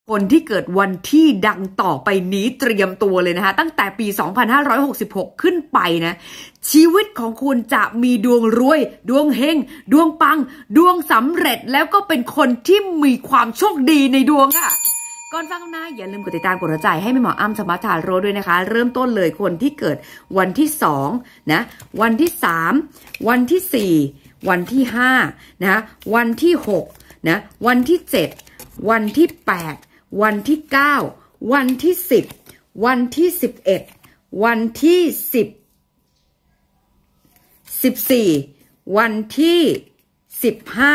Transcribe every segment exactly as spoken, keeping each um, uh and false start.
คนที่เกิดวันที่ดังต่อไปนี้เตรียมตัวเลยนะคะตั้งแต่ปีสองพันห้าร้อยหกสิบหกขึ้นไปนะชีวิตของคุณจะมีดวงรวยดวงเฮงดวงปังดวงสำเร็จแล้วก็เป็นคนที่มีความโชคดีในดวงค่ะก่อนฟังนะอย่าลืมกดติดตามกดหัวใจให้แม่หมออ้ำสมาร์ททาโร่ด้วยนะคะเริ่มต้นเลยคนที่เกิดวันที่สองนะวันที่สามวันที่สี่วันที่ห้านะวันที่หกนะวันที่เจ็ดวันที่แปดวันที่เก้าวันที่สิบวันที่สิบเอ็ดวันที่สิบสิบสี่วันที่สิบห้า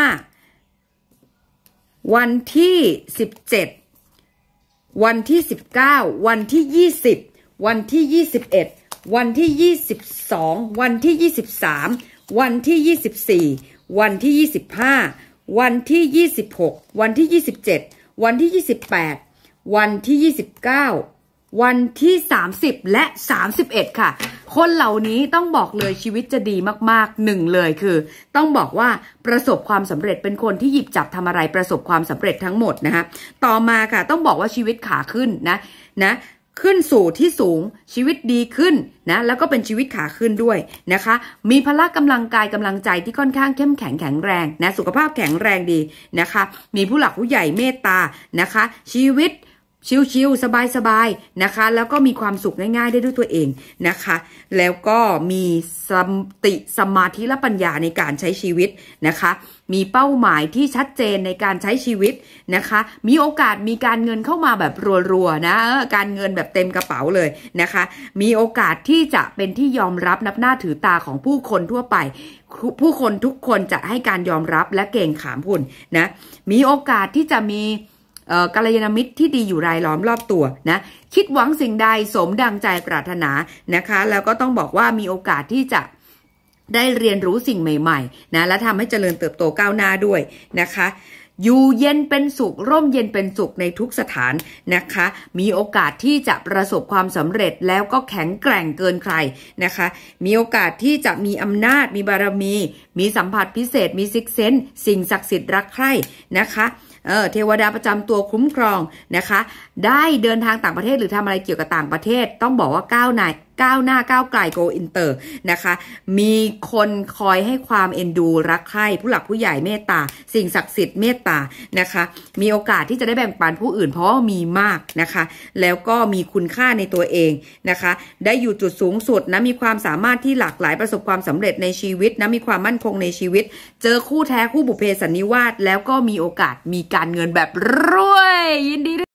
วันที่สิบเจ็ดวันที่สิบเก้าวันที่ยี่สิบวันที่ยี่สิบเอ็ดวันที่ยี่สิบสองวันที่ยี่สิบสามวันที่ยี่สิบสี่วันที่ยี่สิบห้าวันที่ยี่สิบหกวันที่ยี่สิบเจ็ดวันที่ยี่สิบแปดวันที่ยี่สิบเก้าวันที่สามสิบและสามสิบเอ็ดค่ะคนเหล่านี้ต้องบอกเลยชีวิตจะดีมากๆหนึ่งเลยคือต้องบอกว่าประสบความสำเร็จเป็นคนที่หยิบจับทำอะไรประสบความสำเร็จทั้งหมดนะคะต่อมาค่ะต้องบอกว่าชีวิตขาขึ้นนะนะขึ้นสู่ที่สูงชีวิตดีขึ้นนะแล้วก็เป็นชีวิตขาขึ้นด้วยนะคะมีพละกำลังกายกำลังใจที่ค่อนข้างเข้มแข็งแข็งแรงนะสุขภาพแข็งแรงดีนะคะมีผู้หลักผู้ใหญ่เมตตานะคะชีวิตชิวๆสบายๆนะคะแล้วก็มีความสุขง่ายๆได้ด้วยตัวเองนะคะแล้วก็มีสติสมาธิและปัญญาในการใช้ชีวิตนะคะมีเป้าหมายที่ชัดเจนในการใช้ชีวิตนะคะมีโอกาสมีการเงินเข้ามาแบบรัวๆนะการเงินแบบเต็มกระเป๋าเลยนะคะมีโอกาสที่จะเป็นที่ยอมรับนับหน้าถือตาของผู้คนทั่วไปผู้คนทุกคนจะให้การยอมรับและเก่งขามคุณนะมีโอกาสที่จะมีกัลยาณมิตรที่ดีอยู่รายล้อมรอบตัวนะคิดหวังสิ่งใดสมดังใจปรารถนานะคะแล้วก็ต้องบอกว่ามีโอกาสที่จะได้เรียนรู้สิ่งใหม่ๆนะและทำให้เจริญเติบโตก้าวหน้าด้วยนะคะอยู่เย็นเป็นสุขร่มเย็นเป็นสุขในทุกสถานนะคะมีโอกาสที่จะประสบความสำเร็จแล้วก็แข็งแกร่งเกินใครนะคะมีโอกาสที่จะมีอำนาจมีบารมีมีสัมผัสพิเศษมีซิกเซนส์สิ่งศักดิ์สิทธิ์รักใคร่นะคะเออเทวดาประจำตัวคุ้มครองนะคะได้เดินทางต่างประเทศหรือทำอะไรเกี่ยวกับต่างประเทศต้องบอกว่าก้าวหน้าก้าวหน้าก้าวไกลโกอินเตอร์นะคะมีคนคอยให้ความเอ็นดูรักใคร่ผู้หลักผู้ใหญ่เมตตาสิ่งศักดิ์สิทธิ์เมตตานะคะมีโอกาสที่จะได้แบ่งปันผู้อื่นเพราะว่ามีมากนะคะแล้วก็มีคุณค่าในตัวเองนะคะได้อยู่จุดสูงสุดนะมีความสามารถที่หลากหลายประสบความสำเร็จในชีวิตนะมีความมั่นคงในชีวิตเจอคู่แท้คู่บุพเพสันนิวาสแล้วก็มีโอกาสมีการเงินแบบรวยยินดีด้วย